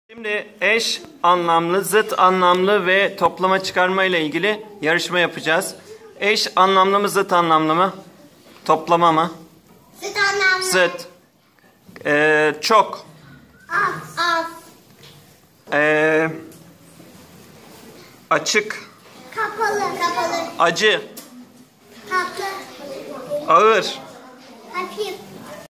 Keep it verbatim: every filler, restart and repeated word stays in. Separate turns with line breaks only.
Şimdi eş anlamlı, zıt anlamlı ve toplama çıkarma ile ilgili yarışma yapacağız. Eş anlamlı mı, zıt anlamlı mı? Toplama mı?
Zıt anlamlı.
Zıt. Ee, çok.
Az. Az.
Ee, açık.
Kapalı. Kapalı.
Acı.
Tatlı.
Ağır.
Hafif.